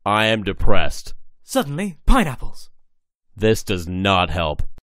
I am depressed. Suddenly, pineapples. This does not help.